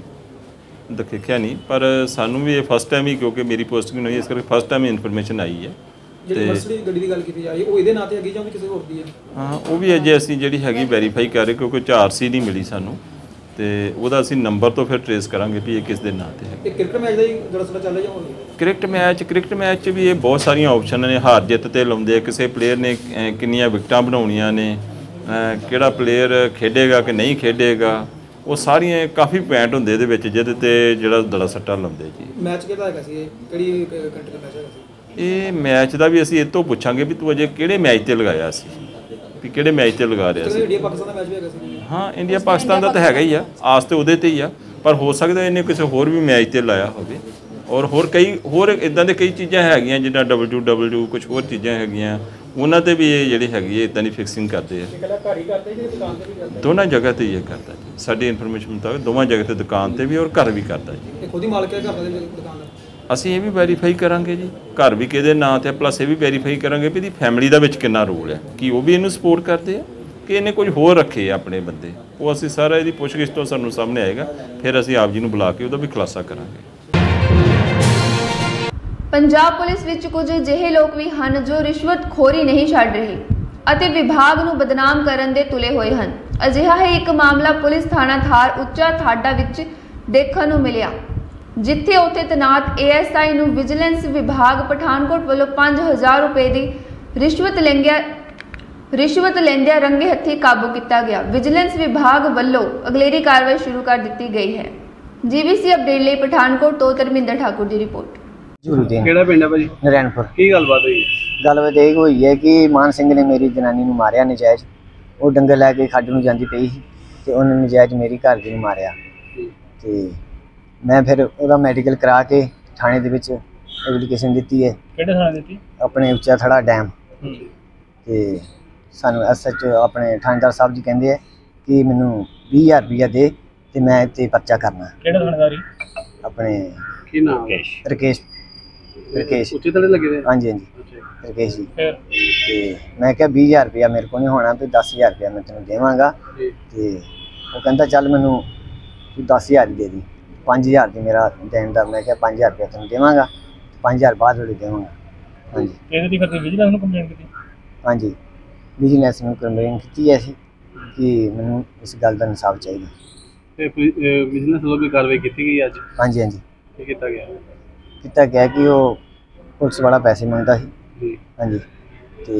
ਦੇਖਿਆ ਨਹੀਂ ਪਰ ਸਾਨੂੰ ਵੀ ਇਹ ਫਸਟ ਟਾਈਮ ਹੀ, ਕਿਉਂਕਿ ਮੇਰੀ ਪੋਸਟਿੰਗ ਹੋਈ ਇਸ ਕਰਕੇ ਫਸਟ ਟਾਈਮ ਇਨਫੋਰਮੇਸ਼ਨ ਆਈ ਹੈ। ਜਿਹੜੀ ਮਰਸਡੀ ਗੱਡੀ ਦੀ ਗੱਲ ਕੀਤੀ ਜਾਏ ਉਹ ਇਹਦੇ ਨਾਂ ਤੇ ਹੈਗੀ ਜਾਂ ਕਿਸੇ ਹੋਰ ਦੀ ਹੈ? ਹਾਂ, ਉਹ ਵੀ ਅਜੇ ਅਸੀਂ ਜਿਹੜੀ ਹੈਗੀ ਵੈਰੀਫਾਈ ਕਰ ਰਹੇ, ਕਿਉਂਕਿ ਚਾਰ ਸੀ ਨਹੀਂ ਮਿਲੀ ਸਾਨੂੰ ਤੇ ਉਹਦਾ ਅਸੀਂ ਨੰਬਰ ਤੋਂ ਫਿਰ ਟ੍ਰੇਸ ਕਰਾਂਗੇ ਵੀ ਇਹ ਕਿਸ ਦੇ ਨਾਂ ਤੇ ਹੈ। ਇਹ ਕ੍ਰਿਕਟ ਮੈਚ ਦਾ ਹੀ ਦਰਅਸਲ ਚੱਲ ਰਿਹਾ ਜਾਂ ਹੋਰ? ਕ੍ਰਿਕਟ ਮੈਚ ਕ੍ਰਿਕਟ ਮੈਚ 'ਚ ਵੀ ਇਹ ਬਹੁਤ ਸਾਰੀਆਂ ਆਪਸ਼ਨ ਨੇ, ਹਾਰ ਜਿੱਤ ਤੇ ਲਾਉਂਦੇ, ਕਿਸੇ ਪਲੇਅਰ ਨੇ ਕਿੰਨੀਆਂ ਵਿਕਟਾਂ ਬਣਾਉਣੀਆਂ ਨੇ, ਕਿਹੜਾ ਪਲੇਅਰ ਖੇਡੇਗਾ ਕਿ ਨਹੀਂ ਖੇਡੇਗਾ, ਉਹ ਸਾਰੀਆਂ ਕਾਫੀ ਪੁਆਇੰਟ ਹੁੰਦੇ ਇਹਦੇ ਵਿੱਚ ਜਿਹਦੇ ਤੇ ਜਿਹੜਾ ਦੜਾ ਸੱਟਾ ਲਾਉਂਦੇ ਜੀ। ਮੈਚ ਕਿਹਦਾ ਹੈਗਾ ਸੀ ਇਹ? ਕਿਹੜੀ ਕੰਟਰੀ ਦਾ ਮੈਚ ਹੈਗਾ ਸੀ ਇਹ? ਮੈਚ ਦਾ ਵੀ ਅਸੀਂ ਇਹ ਤੋਂ ਪੁੱਛਾਂਗੇ ਵੀ ਤੂੰ ਅਜੇ ਕਿਹੜੇ ਮੈਚ ਤੇ ਲਗਾਇਆ ਸੀ, ਵੀ ਕਿਹੜੇ ਮੈਚ ਤੇ ਲਗਾ ਰਿਹਾ ਸੀ। ਇੰਡੀਆ ਪਾਕਿਸਤਾਨ ਦਾ ਮੈਚ ਵੀ ਹੈਗਾ ਸੀ? ਹਾਂ, ਇੰਡੀਆ ਪਾਕਿਸਤਾਨ ਦਾ ਤਾਂ ਹੈਗਾ ਹੀ ਆ, ਆਸ ਤੇ ਉਹਦੇ ਤੇ ਹੀ ਆ, ਪਰ ਹੋ ਸਕਦਾ ਇਹਨੇ ਕਿਸੇ ਹੋਰ ਵੀ ਮੈਚ ਤੇ ਲਾਇਆ ਹੋਵੇ। ਔਰ ਹੋਰ ਕਈ ਹੋਰ ਇਦਾਂ ਦੇ ਕਈ ਚੀਜ਼ਾਂ ਹੈਗੀਆਂ ਜਿੱਦਾਂ ਡਬਲਯੂ ਡਬਲਯੂ ਕੁਝ ਹੋਰ ਚੀਜ਼ਾਂ ਹੈਗੀਆਂ, ਉਹਨਾਂ ਤੇ ਵੀ ਇਹ ਜਿਹੜੀ ਹੈਗੀ ਹੈ ਇਦਾਂ ਦੀ ਫਿਕਸਿੰਗ ਕਰਦੇ ਆ। ਦੋਨਾਂ ਜਗ੍ਹਾ ਤੇ ਇਹ ਕਰਦਾ ਜੀ, ਸਾਡੀ ਇਨਫੋਰਮੇਸ਼ਨ ਮੁਤਾਬਕ ਦੋਵਾਂ ਜਗ੍ਹਾ ਤੇ, ਦੁਕਾਨ ਤੇ ਵੀ ਔਰ ਘਰ ਵੀ ਕਰਦਾ ਜੀ। ਇਹ ਖੁਦ ਹੀ ਮਾਲਕ ਹੈ ਘਰ ਦਾ ਦੁਕਾਨ ਦਾ? ਅਸੀਂ ਇਹ ਵੀ ਵੈਰੀਫਾਈ ਕਰਾਂਗੇ ਜੀ, ਘਰ ਵੀ ਕਿਹਦੇ ਨਾਂ ਤੇ, ਪਲੱਸ ਇਹ ਵੀ ਵੈਰੀਫਾਈ ਕਰਾਂਗੇ ਵੀ ਇਹਦੀ ਫੈਮਿਲੀ ਦਾ ਵਿੱਚ ਕਿੰਨਾ ਰੋਲ ਹੈ, ਕਿ ਉਹ ਵੀ ਇਹਨੂੰ ਸਪੋਰਟ ਕਰਦੇ ਆ ਕਿ ਇਹਨੇ ਕੁਝ ਹੋਰ ਰੱਖੇ ਆਪਣੇ ਬੰਦੇ। ਉਹ ਅਸੀਂ ਸਾਰਾ ਇਹਦੀ ਪੁੱਛਗਿੱਛ ਤੋਂ ਸਾਨੂੰ ਸਾਹਮਣੇ ਆਏਗਾ, ਫਿਰ ਅਸੀਂ ਆਪ ਜੀ ਨੂੰ ਬੁਲਾ ਕੇ ਉਹਦਾ ਵੀ ਖੁਲਾਸਾ ਕਰਾਂਗੇ। ਪੰਜਾਬ ਪੁਲਿਸ ਵਿੱਚ ਕੁਝ ਅਜਿਹੇ ਲੋਕ ਵੀ ਹਨ ਜੋ ਰਿਸ਼ਵਤਖੋਰੀ ਨਹੀਂ ਛੱਡ ਰਹੇ ਅਤੇ ਵਿਭਾਗ ਨੂੰ ਬਦਨਾਮ ਕਰਨ ਦੇ ਤੁਲੇ ਹੋਏ ਹਨ। ਅਜਿਹਾ ਹੀ ਇੱਕ ਮਾਮਲਾ ਪੁਲਿਸ ਥਾਣਾ ਥਾਰ ਉੱਚਾ ਠਾਡਾ ਵਿੱਚ ਦੇਖਣ ਨੂੰ ਮਿਲਿਆ, ਜਿੱਥੇ ਉੱਥੇ ਤੈਨਾਤ ਏ ਐਸ ਆਈ ਨੂੰ ਵਿਜੀਲੈਂਸ ਵਿਭਾਗ ਪਠਾਨਕੋਟ ਵੱਲੋਂ ਪੰਜ ਹਜ਼ਾਰ ਰੁਪਏ ਦੀ ਰਿਸ਼ਵਤ ਲੈਂਦਿਆਂ ਰਿਸ਼ਵਤ ਲੈਂਦਿਆਂ ਰੰਗੇ ਹੱਥੀਂ ਕਾਬੂ ਕੀਤਾ ਗਿਆ। ਵਿਜੀਲੈਂਸ ਵਿਭਾਗ ਵੱਲੋਂ ਅਗਲੇਰੀ ਕਾਰਵਾਈ ਸ਼ੁਰੂ ਕਰ ਦਿੱਤੀ ਗਈ ਹੈ। ਜੀਬੀਸੀ ਅਪਡੇਟ ਲਈ ਪਠਾਨਕੋਟ ਤੋਂ ਧਰਮਿੰਦਰ ਠਾਕੁਰ ਦੀ ਰਿਪੋਰਟ। ਕਿਹੜਾ ਪਿੰਡ ਹੈ ਭਾਜੀ? ਨਰੈਣਪੁਰ। ਕੀ ਗੱਲਬਾਤ ਹੋਈ? ਗੱਲਬਾਤ ਇਹ ਹੋਈ ਹੈ ਕਿ ਮਾਨ ਸਿੰਘ ਨੇ ਮੇਰੀ ਜਨਾਨੀ ਨੂੰ ਮਾਰਿਆ ਨਜਾਇਜ਼। ਉਹ ਡੰਗਰ ਲੈ ਕੇ ਖੱਡ ਨੂੰ ਜਾਂਦੀ ਪਈ ਸੀ ਤੇ ਉਹਨੇ ਨਜਾਇਜ਼ ਮੇਰੀ ਘਰ ਦੀ ਨੂੰ ਮਾਰਿਆ ਤੇ ਮੈਂ ਫਿਰ ਉਹਦਾ ਮੈਡੀਕਲ ਕਰਾ ਕੇ ਥਾਣੇ ਦੇ ਵਿੱਚ ਐਪਲੀਕੇਸ਼ਨ ਦਿੱਤੀ ਹੈ। ਕਿਹੜੇ ਥਾਣੇ ਦਿੱਤੀ? ਆਪਣੇ ਉੱਚਾ ਥੜਾ ਡੈਮ। ਤੇ ਸਾਨੂੰ ਐਸ ਐਚ ਆਪਣੇ ਥਾਣੇਦਾਰ ਸਾਹਿਬ ਜੀ ਕਹਿੰਦੇ ਆ ਕਿ ਮੈਨੂੰ ਵੀਹ ਹਜ਼ਾਰ ਰੁਪਈਆ ਦੇ ਤੇ ਮੈਂ ਇੱਥੇ ਪਰਚਾ ਕਰਨਾ। ਕਿਹੜਾ ਥਾਣੇਦਾਰੀ? ਆਪਣੇ ਕੀ ਨਾਮ? ਰਕੇਸ਼। ਰਕੇਸ਼ ਉੱਚੇ ਥੜੇ ਲੱਗੇ ਦੇ? ਹਾਂਜੀ ਹਾਂਜੀ ਰਕੇਸ਼ ਜੀ। ਤੇ ਮੈਂ ਕਿਹਾ ਵੀਹ ਹਜ਼ਾਰ ਰੁਪਇਆ ਮੇਰੇ ਕੋਲ ਨਹੀਂ ਹੋਣਾ ਤੇ ਦਸ ਹਜ਼ਾਰ ਰੁਪਇਆ ਮੈਂ ਤੈਨੂੰ ਦੇਵਾਂਗਾ। ਤੇ ਉਹ ਕਹਿੰਦਾ ਚੱਲ ਮੈਨੂੰ ਤੂੰ ਦਸ ਹਜ਼ਾਰ ਹੀ ਦੇ ਦੀ, ਪੰਜ ਹਜ਼ਾਰ ਦੀ ਮੇਰਾ ਦੇਣ ਦਾ। ਮੈਂ ਕਿਹਾ ਪੰਜ ਹਜ਼ਾਰ ਰੁਪਇਆ ਤੈਨੂੰ ਦੇਵਾਂਗਾ पाँच हज़ार बाद वाली देवांगा। हाँ जी ਇਹਦੇ ਦੀ ਫਿਰ ਵਿਜੀਲੈਂਸ ਨੂੰ ਕੰਪਲੇਂਟ ਕੀਤੀ? हाँ जी बिजनेस में कंप्लेन की है कि मैंने इस गल का इंसाफ चाहिए। ਤੇ ਬਿਜ਼ਨਸ ਵੱਲੋਂ ਵੀ ਕਾਰਵਾਈ ਕੀਤੀ ਗਈ ਅੱਜ? हाँ जी हाँ जी ਕੀ ਕੀਤਾ ਗਿਆ? किता क्या कि वो पुलिस वाला पैसे मंगता सी। ਜੀ हाँ जी तो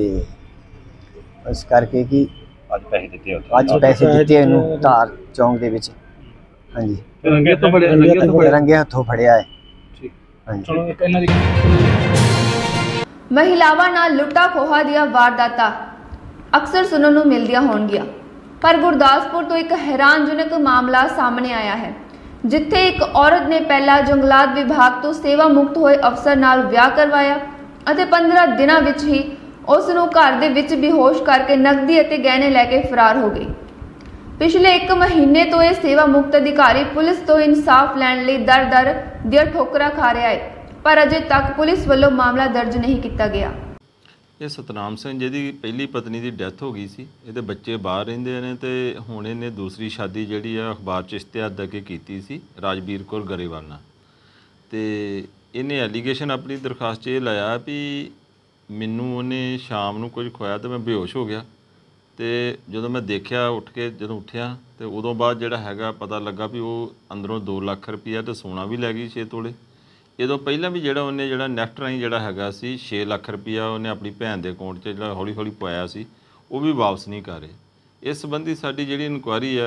इस करके कि ਅੱਜ ਪੈਸੇ ਦਿੱਤੇ अज पैसे दिते इनू धार चौंक दे विच। हाँ जी ਤੇ ਰੰਗੇ ਤੋਂ ਫੜਿਆ ਰੰਗੇ ਤੋਂ ਫੜਿਆ रंगे हथों फड़िया है। ਠੀਕ। हाँ जी ਚਲੋ ਇੱਕ ਇਹਨਾਂ ਦੀ ਮਹਿਲਾਵਾਂ ਨਾਲ ਲੁੱਟਾਂ ਖੋਹਾਂ ਦੀਆਂ ਵਾਰਦਾਤਾਂ ਅਕਸਰ ਸੁਣਨ ਨੂੰ ਮਿਲਦੀਆਂ ਹੋਣਗੀਆਂ, ਪਰ ਗੁਰਦਾਸਪੁਰ ਤੋਂ ਇੱਕ ਹੈਰਾਨਜਨਕ ਮਾਮਲਾ ਸਾਹਮਣੇ ਆਇਆ ਹੈ, ਜਿੱਥੇ ਇੱਕ ਔਰਤ ਨੇ ਪਹਿਲਾਂ ਜੰਗਲਾਤ ਵਿਭਾਗ ਤੋਂ ਸੇਵਾ ਮੁਕਤ ਹੋਏ ਅਫਸਰ ਨਾਲ ਵਿਆਹ ਕਰਵਾਇਆ ਅਤੇ ਪੰਦਰਾਂ ਦਿਨਾਂ ਵਿੱਚ ਹੀ ਉਸ ਨੂੰ ਘਰ ਦੇ ਵਿੱਚ ਬੇਹੋਸ਼ ਕਰਕੇ ਨਕਦੀ ਅਤੇ ਗਹਿਣੇ ਲੈ ਕੇ ਫਰਾਰ ਹੋ ਗਈ। ਪਿਛਲੇ ਇੱਕ ਮਹੀਨੇ ਤੋਂ ਇਹ ਸੇਵਾ ਮੁਕਤ ਅਧਿਕਾਰੀ ਪੁਲਿਸ ਤੋਂ ਇਨਸਾਫ ਲੈਣ ਲਈ ਦਰ-ਦਰ ਦੀਆਂ ਠੋਕਰਾਂ ਖਾ ਰਿਹਾ ਹੈ, ਪਰ ਅਜੇ ਤੱਕ ਪੁਲਿਸ ਵੱਲੋਂ ਮਾਮਲਾ ਦਰਜ ਨਹੀਂ ਕੀਤਾ ਗਿਆ। ਇਹ ਸਤਨਾਮ ਸਿੰਘ ਜਿਹਦੀ ਪਹਿਲੀ ਪਤਨੀ ਦੀ ਡੈਥ ਹੋ ਗਈ ਸੀ, ਇਹਦੇ ਬੱਚੇ ਬਾਹਰ ਰਹਿੰਦੇ ਨੇ ਤੇ ਹੁਣ ਇਹਨੇ ਦੂਸਰੀ ਸ਼ਾਦੀ ਜਿਹੜੀ ਆ ਅਖਬਾਰ 'ਚ ਇਸ਼ਤਿਹਾਰ ਦੇ ਕੇ ਕੀਤੀ ਸੀ ਰਾਜਵੀਰ ਕੌਰ ਗਰੇਵਾਲ ਨਾਲ। ਤੇ ਇਹਨੇ ਐਲੀਗੇਸ਼ਨ ਆਪਣੀ ਦਰਖਾਸਤ 'ਚ ਇਹ ਲਾਇਆ ਵੀ ਮੈਨੂੰ ਉਹਨੇ ਸ਼ਾਮ ਨੂੰ ਕੁਝ ਖਵਾਇਆ ਤੇ ਮੈਂ ਬੇਹੋਸ਼ ਹੋ ਗਿਆ, ਤੇ ਜਦੋਂ ਮੈਂ ਦੇਖਿਆ ਉੱਠ ਕੇ ਜਦੋਂ ਉੱਠਿਆ ਤੇ ਉਦੋਂ ਬਾਅਦ ਜਿਹੜਾ ਹੈਗਾ ਪਤਾ ਲੱਗਾ ਵੀ ਉਹ ਅੰਦਰੋਂ ਦੋ ਲੱਖ ਰੁਪਈਆ ਤੇ ਸੋਨਾ ਵੀ ਲੈ ਗਈ ਛੇ ਤੋਲੇ। ਇਹਦੋਂ ਪਹਿਲਾਂ ਵੀ ਜਿਹੜਾ ਉਹਨੇ ਜਿਹੜਾ ਨੈਫਟ ਰਾਹੀਂ ਜਿਹੜਾ ਹੈਗਾ ਸੀ ਛੇ ਲੱਖ ਰੁਪਈਆ ਉਹਨੇ ਆਪਣੀ ਭੈਣ ਦੇ ਅਕਾਊਂਟ 'ਚ ਜਿਹੜਾ ਹੌਲੀ ਹੌਲੀ ਪਾਇਆ ਸੀ ਉਹ ਵੀ ਵਾਪਸ ਨਹੀਂ ਕਰ ਰਹੇ। ਇਸ ਸੰਬੰਧੀ ਸਾਡੀ ਜਿਹੜੀ ਇਨਕੁਆਇਰੀ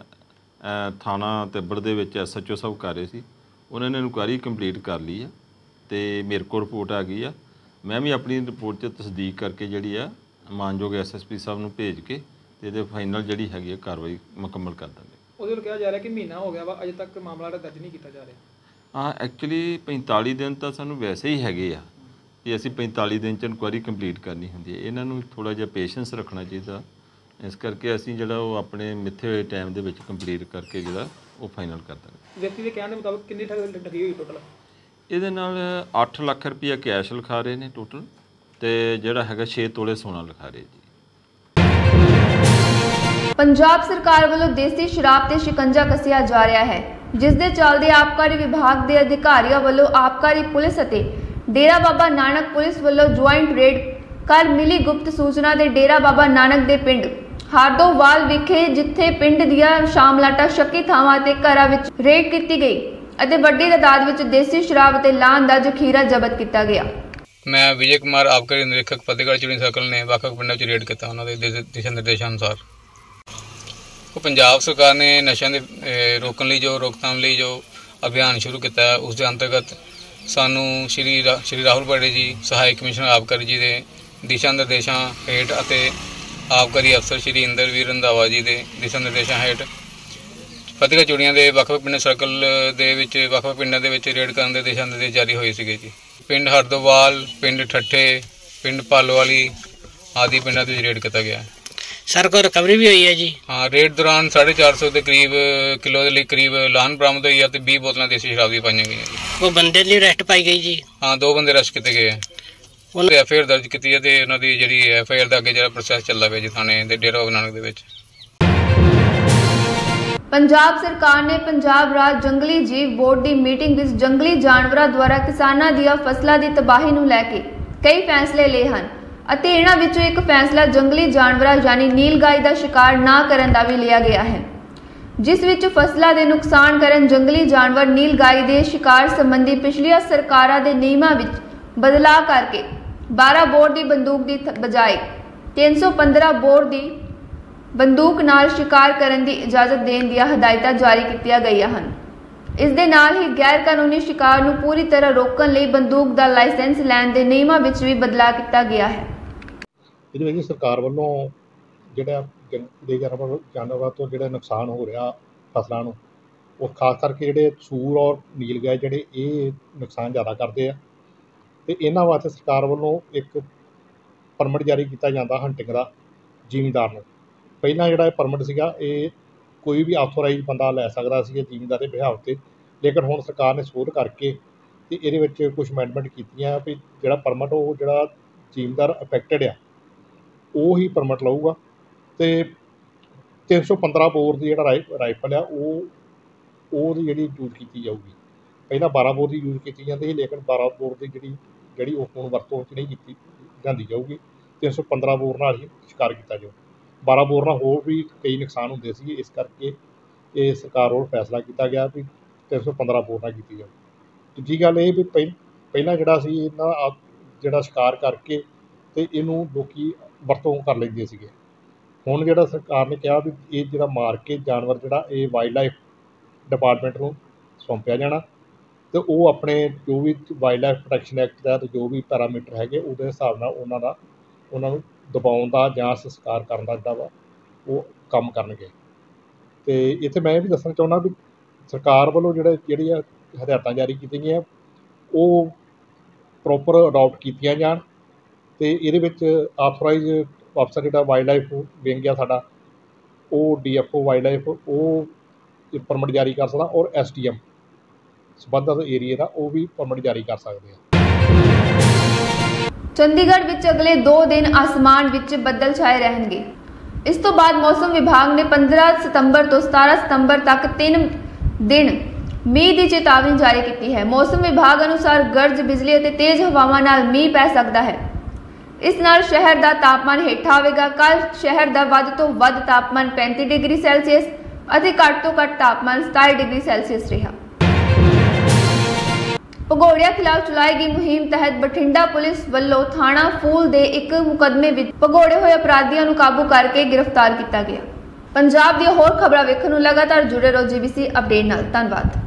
ਆ ਥਾਣਾ ਤਿੱਬੜ ਦੇ ਵਿੱਚ ਐਸ ਐਚ ਓ ਸਾਹਿਬ ਕਰ ਰਹੇ ਸੀ, ਉਹਨਾਂ ਨੇ ਇਨਕੁਆਇਰੀ ਕੰਪਲੀਟ ਕਰ ਲਈ ਆ ਤੇ ਮੇਰੇ ਕੋਲ ਰਿਪੋਰਟ ਆ ਗਈ ਆ। ਮੈਂ ਵੀ ਆਪਣੀ ਰਿਪੋਰਟ 'ਚ ਤਸਦੀਕ ਕਰਕੇ ਜਿਹੜੀ ਆ ਮਾਨਯੋਗ ਐਸ ਐਸ ਪੀ ਸਾਹਿਬ ਨੂੰ ਭੇਜ ਕੇ ਤੇ ਇਹਦੇ ਫਾਈਨਲ ਜਿਹੜੀ ਹੈਗੀ ਆ ਕਾਰਵਾਈ ਮੁਕੰਮਲ ਕਰ ਦਾਂਗੇ। ਉਹਦੇ ਵੱਲੋਂ ਕਿਹਾ ਜਾ ਰਿਹਾ ਕਿ ਮਹੀਨਾ ਹੋ ਗਿਆ ਵਾ ਅਜੇ ਤੱਕ ਮਾਮਲਾ ਦਰਜ ਨਹੀਂ ਕੀਤਾ ਜਾ ਰਿਹਾ। ਹਾਂ ਐਕਚੁਅਲੀ ਪੰਤਾਲੀ ਦਿਨ ਤਾਂ ਸਾਨੂੰ ਵੈਸੇ ਹੀ ਹੈਗੇ ਆ ਕਿ ਅਸੀਂ ਪੰਤਾਲੀ ਦਿਨ 'ਚ ਇਨਕੁਆਇਰੀ ਕੰਪਲੀਟ ਕਰਨੀ ਹੁੰਦੀ ਹੈ। ਇਹਨਾਂ ਨੂੰ ਥੋੜ੍ਹਾ ਜਿਹਾ ਪੇਸ਼ੈਂਸ ਰੱਖਣਾ ਚਾਹੀਦਾ, ਇਸ ਕਰਕੇ ਅਸੀਂ ਜਿਹੜਾ ਉਹ ਆਪਣੇ ਮਿੱਥੇ ਹੋਏ ਟਾਈਮ ਦੇ ਵਿੱਚ ਕੰਪਲੀਟ ਕਰਕੇ ਜਿਹੜਾ ਉਹ ਫਾਈਨਲ ਕਰ ਦਾਂਗੇ। ਵਿਅਕਤੀ ਦੇ ਕਹਿਣ ਦੇ ਮੁਤਾਬਕ ਕਿੰਨੀ ਠੱਗੀ ਹੋਈ ਟੋਟਲ? ਇਹਦੇ ਨਾਲ ਅੱਠ ਲੱਖ ਰੁਪਈਆ ਕੈਸ਼ ਲਿਖਾ ਰਹੇ ਨੇ ਟੋਟਲ, ਤੇ ਜਿਹੜਾ ਹੈਗਾ ਛੇ ਤੋਲੇ ਸੋਨਾ ਲਿਖਾ ਰਹੇ ਜੀ। ਪੰਜਾਬ ਸਰਕਾਰ ਵੱਲੋਂ ਦੇਸੀ ਸ਼ਰਾਬ ਤੇ ਸ਼ਿਕੰਜਾ ਕੱਸਿਆ ਜਾ ਰਿਹਾ ਹੈ, ਜਿਸ ਦੇ ਚੱਲਦੇ ਆਬਕਾਰੀ ਵਿਭਾਗ ਦੇ ਅਧਿਕਾਰੀਆਂ ਵੱਲੋਂ ਆਬਕਾਰੀ ਪੁਲਿਸ ਅਤੇ ਡੇਰਾ ਬਾਬਾ ਨਾਨਕ ਪੁਲਿਸ ਵੱਲੋਂ ਜੁਆਇੰਟ ਰੇਡ ਕਰ ਮਿਲੀ ਗੁਪਤ ਸੂਚਨਾ ਦੇ ਡੇਰਾ ਬਾਬਾ ਨਾਨਕ ਦੇ ਪਿੰਡ ਹਾਰਦੋਵਾਲ ਵਿਖੇ, ਜਿੱਥੇ ਪਿੰਡ ਦੀਆਂ ਸ਼ਾਮਲਾਟਾ ਸ਼ੱਕੀ ਥਾਵਾਂ ਤੇ ਘਰਾਂ ਵਿੱਚ ਰੇਡ ਕੀਤੀ ਗਈ ਅਤੇ ਵੱਡੀ ਤਾਦਾਦ ਵਿੱਚ ਦੇਸੀ ਸ਼ਰਾਬ ਅਤੇ ਲਾਨ ਦਾ ਜ਼ਖੀਰਾ ਜ਼ਬਤ ਕੀਤਾ ਗਿਆ। ਮੈਂ ਵਿਜੇ ਕੁਮਾਰ ਆਬਕਾਰੀ ਨਿਰੀਖਕ ਫਤਿਹਗੜ੍ਹ ਚੂੜੀ ਸਰਕਲ ਨੇ ਵੱਖ-ਵੱਖ ਪਿੰਡਾਂ 'ਚ ਰੇਡ ਕੀਤਾ ਉਹਨਾਂ ਦੇ ਦਿਸ਼ਾ ਨਿਰਦੇਸ਼ਾਂ ਅਨੁਸਾਰ। ਉਹ ਪੰਜਾਬ ਸਰਕਾਰ ਨੇ ਨਸ਼ਿਆਂ ਦੇ ਰੋਕਣ ਲਈ ਜੋ ਰੋਕਥਾਮ ਲਈ ਜੋ ਅਭਿਆਨ ਸ਼ੁਰੂ ਕੀਤਾ ਹੈ, ਉਸ ਦੇ ਅੰਤਰਗਤ ਸਾਨੂੰ ਸ਼੍ਰੀ ਸ਼੍ਰੀ ਰਾਹੁਲ ਬੜੇ ਜੀ ਸਹਾਇਕ ਕਮਿਸ਼ਨਰ ਆਬਕਾਰੀ ਜੀ ਦੇ ਦਿਸ਼ਾ ਨਿਰਦੇਸ਼ਾਂ ਹੇਠ ਅਤੇ ਆਬਕਾਰੀ ਅਫਸਰ ਸ਼੍ਰੀ ਇੰਦਰਵੀਰ ਰੰਧਾਵਾ ਜੀ ਦੇ ਦਿਸ਼ਾ ਨਿਰਦੇਸ਼ਾਂ ਹੇਠ ਫਤਿਹਗੜ੍ਹ ਚੂੜੀਆਂ ਦੇ ਵੱਖ-ਵੱਖ ਪਿੰਡ ਸਰਕਲ ਦੇ ਵਿੱਚ ਵੱਖ-ਵੱਖ ਪਿੰਡਾਂ ਦੇ ਵਿੱਚ ਰੇਡ ਕਰਨ ਦੇ ਦਿਸ਼ਾ ਨਿਰਦੇਸ਼ ਜਾਰੀ ਹੋਏ ਸੀਗੇ ਜੀ। ਪਿੰਡ ਹਰਦੋਵਾਲ, ਪਿੰਡ ਠੱਠੇ, ਪਿੰਡ ਪਾਲੋਵਾਲੀ ਆਦਿ ਪਿੰਡਾਂ ਦੇ ਰੇਡ ਕੀਤਾ ਗਿਆ। ਸਰ ਕੋਈ ਰਿਕਵਰੀ ਵੀ ਹੋਈ ਹੈ ਜੀ? ਹਾਂ, ਰੇਡ ਦੌਰਾਨ ਸਾਢੇ ਚਾਰ ਸੌ ਦੇ ਕਰੀਬ ਕਿਲੋ ਦੇ ਲਈ ਕਰੀਬ ਲਾਨ ਬਰਾਮਦ ਹੋਈ ਹੈ ਤੇ ਵੀਹ ਬੋਤਲਾਂ ਦੇਸੀ ਸ਼ਰਾਬ ਦੀਆਂ ਪਾਈਆਂ ਗਈਆਂ ਜੀ। ਉਹ ਬੰਦੇ ਦੀ ਅਰੈਸਟ ਪਾਈ ਗਈ ਜੀ? ਹਾਂ, ਦੋ ਬੰਦੇ ਅਰੈਸਟ ਕੀਤੇ ਗਏ ਆ। ਉਹਨਾਂ ਦੀ ਐਫ ਆਈ ਆਰ ਦਰਜ ਕੀਤੀ ਹੈ ਤੇ ਉਹਨਾਂ ਦੀ ਜਿਹੜੀ ਐਫ ਆਈ ਆਰ ਦਾ ਅੱਗੇ ਜਿਹੜਾ ਪ੍ਰੋਸੈਸ ਚੱਲਦਾ ਪਿਆ ਜੀ ਥਾਣੇ ਦੇ ਡੇਰਾ ਬਾਬਾ ਨਾਨਕ ਦੇ ਵਿੱਚ। ਪੰਜਾਬ ਸਰਕਾਰ ਨੇ ਪੰਜਾਬ ਰਾਜ ਜੰਗਲੀ ਜੀਵ ਬੋਰਡ ਦੀ ਮੀਟਿੰਗ ਵਿੱਚ ਜੰਗਲੀ ਜਾਨਵਰਾਂ ਦੁਆਰਾ ਕਿਸਾਨਾਂ ਦੀਆਂ ਫਸਲਾਂ ਦੀ ਤਬਾਹੀ ਨੂੰ ਲੈ ਕੇ ਕਈ ਫੈਸਲੇ ਲਏ ਹਨ ਅਤੇ ਇਹਨਾਂ ਵਿੱਚੋਂ ਇੱਕ ਫੈਸਲਾ ਜੰਗਲੀ ਜਾਨਵਰਾਂ ਯਾਨੀ ਨੀਲਗਾਈ ਦਾ ਸ਼ਿਕਾਰ ਨਾ ਕਰਨ ਦਾ ਵੀ ਲਿਆ ਗਿਆ ਹੈ, ਜਿਸ ਵਿੱਚ ਫਸਲਾਂ ਦੇ ਨੁਕਸਾਨ ਕਰਨ ਜੰਗਲੀ ਜਾਨਵਰ ਨੀਲਗਾਈ ਦੇ ਸ਼ਿਕਾਰ ਸੰਬੰਧੀ ਪਿਛਲੀਆਂ ਸਰਕਾਰਾਂ ਦੇ ਨਿਯਮਾਂ ਵਿੱਚ ਬਦਲਾਅ ਕਰਕੇ ਬਾਰਾਂ ਬੋਰ ਦੀ ਬੰਦੂਕ ਦੀ ਬਜਾਏ ਤਿੰਨ ਸੌ ਪੰਦਰਾਂ ਬੋਰ ਦੀ ਬੰਦੂਕ ਨਾਲ ਸ਼ਿਕਾਰ ਕਰਨ ਦੀ ਇਜਾਜ਼ਤ ਦੇਣ ਦੀਆਂ ਹਦਾਇਤਾਂ ਜਾਰੀ ਕੀਤੀਆਂ ਗਈਆਂ ਹਨ। ਇਸ ਦੇ ਨਾਲ ਹੀ ਗੈਰ ਕਾਨੂੰਨੀ ਸ਼ਿਕਾਰ ਨੂੰ ਪੂਰੀ ਤਰ੍ਹਾਂ ਰੋਕਣ ਲਈ ਬੰਦੂਕ ਦਾ ਲਾਇਸੈਂਸ ਲੈਣ ਦੇ ਨਿਯਮਾਂ ਵਿੱਚ ਵੀ ਬਦਲਾਅ ਕੀਤਾ ਗਿਆ ਹੈ। ਇਹਦੇ ਵਿੱਚ ਸਰਕਾਰ ਵੱਲੋਂ ਜਿਹੜਾ ਜੰਗਲੀ ਜਾਨਵਰ ਜਾਨਵਰਾਂ ਤੋਂ ਜਿਹੜਾ ਨੁਕਸਾਨ ਹੋ ਰਿਹਾ ਫਸਲਾਂ ਨੂੰ, ਉਹ ਖਾਸ ਕਰਕੇ ਜਿਹੜੇ ਸੂਰ ਔਰ ਨੀਲਗਾਏ ਜਿਹੜੇ ਇਹ ਨੁਕਸਾਨ ਜ਼ਿਆਦਾ ਕਰਦੇ ਆ ਤੇ ਇਹਨਾਂ ਵਾਸਤੇ ਸਰਕਾਰ ਵੱਲੋਂ ਇੱਕ ਪਰਮਿਟ ਜਾਰੀ ਕੀਤਾ ਜਾਂਦਾ ਹੰਟਿੰਗ ਦਾ ਜ਼ਿਮੀਂਦਾਰ ਨੂੰ। ਪਹਿਲਾਂ ਜਿਹੜਾ ਇਹ ਪਰਮਿਟ ਸੀਗਾ ਇਹ ਕੋਈ ਵੀ ਆਥੋਰਾਈਜ਼ ਬੰਦਾ ਲੈ ਸਕਦਾ ਸੀ ਜ਼ਿਮੀਂਦਾਰ ਦੇ ਬਿਹਾਵ 'ਤੇ, ਲੇਕਿਨ ਹੁਣ ਸਰਕਾਰ ਨੇ ਸੋਧ ਕਰਕੇ ਅਤੇ ਇਹਦੇ ਵਿੱਚ ਕੁਛ ਅਮੈਂਡਮੈਂਟ ਕੀਤੀਆਂ ਵੀ ਜਿਹੜਾ ਪਰਮਿਟ ਉਹ ਜਿਹੜਾ ਜ਼ਿਮੀਂਦਾਰ ਅਫੈਕਟਡ ਆ ਉਹ ਹੀ ਪਰਮਿਟ ਲਊਗਾ ਅਤੇ ਤਿੰਨ ਸੌ ਪੰਦਰਾਂ ਬੋਰ ਦੀ ਜਿਹੜਾ ਰਾਈ ਰਾਈਫਲ ਆ ਉਹ ਉਹਦੀ ਜਿਹੜੀ ਯੂਜ਼ ਕੀਤੀ ਜਾਊਗੀ। ਪਹਿਲਾਂ ਬਾਰਾਂ ਬੋਰ ਦੀ ਯੂਜ਼ ਕੀਤੀ ਜਾਂਦੀ ਸੀ, ਲੇਕਿਨ ਬਾਰਾਂ ਬੋਰ ਦੀ ਜਿਹੜੀ ਜਿਹੜੀ ਉਹ ਹੁਣ ਵਰਤੋਂ 'ਚ ਨਹੀਂ ਕੀਤੀ ਜਾਂਦੀ ਜਾਊਗੀ। ਤਿੰਨ ਸੌ ਪੰਦਰਾਂ ਬੋਰ ਨਾਲ ਹੀ ਸ਼ਿਕਾਰ ਕੀਤਾ ਜਾਊ। ਬਾਰਾਂ ਬੋਰ ਨਾਲ ਹੋਰ ਵੀ ਕਈ ਨੁਕਸਾਨ ਹੁੰਦੇ ਸੀ, ਇਸ ਕਰਕੇ ਇਹ ਸਰਕਾਰ ਵੱਲੋਂ ਫੈਸਲਾ ਕੀਤਾ ਗਿਆ ਵੀ ਤਿੰਨ ਸੌ ਪੰਦਰਾਂ ਬੋਰ ਨਾਲ ਕੀਤੀ ਜਾਊ। ਦੂਜੀ ਗੱਲ ਇਹ ਵੀ ਪਹਿ ਪਹਿਲਾਂ ਜਿਹੜਾ ਸੀ ਇਹਨਾਂ ਆ ਜਿਹੜਾ ਸ਼ਿਕਾਰ ਕਰਕੇ ਅਤੇ ਇਹਨੂੰ ਲੋਕ ਵਰਤੋਂ ਕਰ ਲੈਂਦੇ ਸੀਗੇ। ਹੁਣ ਜਿਹੜਾ ਸਰਕਾਰ ਨੇ ਕਿਹਾ ਵੀ ਇਹ ਜਿਹੜਾ ਮਾਰ ਕੇ ਜਾਨਵਰ ਜਿਹੜਾ ਇਹ ਵਾਈਲਡ ਲਾਈਫ ਡਿਪਾਰਟਮੈਂਟ ਨੂੰ ਸੌਂਪਿਆ ਜਾਣਾ ਅਤੇ ਉਹ ਆਪਣੇ ਜੋ ਵੀ ਵਾਈਲਡ ਲਾਈਫ ਪ੍ਰੋਟੈਕਸ਼ਨ ਐਕਟ ਤਹਿਤ ਜੋ ਵੀ ਪੈਰਾਮੀਟਰ ਹੈਗੇ ਉਹਦੇ ਹਿਸਾਬ ਨਾਲ ਉਹਨਾਂ ਦਾ ਉਹਨਾਂ ਨੂੰ ਦਬਾਉਣ ਦਾ ਜਾਂ ਸੰਸਕਾਰ ਕਰਨ ਦਾ ਜਿਹੜਾ ਵਾ ਉਹ ਕੰਮ ਕਰਨਗੇ। ਅਤੇ ਇੱਥੇ ਮੈਂ ਇਹ ਵੀ ਦੱਸਣਾ ਚਾਹੁੰਦਾ ਵੀ ਸਰਕਾਰ ਵੱਲੋਂ ਜਿਹੜੇ ਜਿਹੜੀਆਂ ਹਦਾਇਤਾਂ ਜਾਰੀ ਕੀਤੀਆਂ ਗਈਆਂ ਉਹ ਪ੍ਰੋਪਰ ਅਡੋਪਟ ਕੀਤੀਆਂ ਜਾਣ ਅਤੇ ਇਹਦੇ ਵਿੱਚ ਆਥੋਰਾਈਜ਼ ਅਫਸਰ ਜਿਹੜਾ ਵਾਈਲਡ ਲਾਈਫ ਵਿੰਗ ਆ ਸਾਡਾ ਉਹ D F O wildlife ਉਹ ਪਰਮਿਟ ਜਾਰੀ ਕਰ ਸਕਦਾ ਔਰ ਐਸ ਡੀ ਐਮ ਸੰਬੰਧਿਤ ਏਰੀਏ ਦਾ ਉਹ ਵੀ ਪਰਮਿਟ ਜਾਰੀ ਕਰ ਸਕਦੇ ਆ। ਚੰਡੀਗੜ੍ਹ ਵਿੱਚ ਅਗਲੇ ਦੋ ਦਿਨ ਆਸਮਾਨ ਵਿੱਚ ਬੱਦਲ ਛਾਏ ਰਹਿਣਗੇ। ਇਸ ਤੋਂ ਬਾਅਦ ਮੌਸਮ ਵਿਭਾਗ ਨੇ ਪੰਦਰਾਂ ਸਤੰਬਰ ਤੋਂ ਸਤਾਰਾਂ ਸਤੰਬਰ ਤੱਕ ਤਿੰਨ ਦਿਨ ਮੀਂਹ ਦੀ ਚੇਤਾਵਨੀ ਜਾਰੀ ਕੀਤੀ ਹੈ। ਮੌਸਮ ਵਿਭਾਗ ਅਨੁਸਾਰ ਗਰਜ ਬਿਜਲੀ ਅਤੇ ਤੇਜ਼ ਹਵਾਵਾਂ ਨਾਲ ਮੀਂਹ ਪੈ ਸਕਦਾ ਹੈ। ਇਸ ਨਾਲ ਸ਼ਹਿਰ ਦਾ ਤਾਪਮਾਨ ਹੇਠਾਂ ਆਵੇਗਾ। ਕੱਲ ਸ਼ਹਿਰ ਦਾ ਵੱਧ ਤੋਂ ਵੱਧ ਤਾਪਮਾਨ ਪੈਂਤੀ ਡਿਗਰੀ ਸੈਲਸੀਅਸ ਅਤੇ ਘੱਟ ਤੋਂ ਘੱਟ ਤਾਪਮਾਨ ਸਤਾਈ ਡਿਗਰੀ ਸੈਲਸੀਅਸ ਰਿਹਾ। ਭਗੌੜਿਆਂ ਖਿਲਾਫ ਚਲਾਈ ਗਈ ਮੁਹਿੰਮ ਤਹਿਤ ਬਠਿੰਡਾ ਪੁਲਿਸ ਵੱਲੋਂ ਥਾਣਾ ਫੂਲ ਦੇ ਇੱਕ ਮੁਕੱਦਮੇ ਵਿੱਚ ਭਗੌੜੇ ਹੋਏ ਅਪਰਾਧੀਆਂ ਨੂੰ ਕਾਬੂ ਕਰਕੇ ਗ੍ਰਿਫਤਾਰ ਕੀਤਾ ਗਿਆ। ਪੰਜਾਬ ਦੀਆਂ ਹੋਰ ਖਬਰਾਂ ਵੇਖਣ ਨੂੰ ਲਗਾਤਾਰ ਜੁੜੇ ਰਹੋ ਜੀ ਬੀ ਸੀ ਅਪਡੇਟ ਨਾਲ। ਧੰਨਵਾਦ।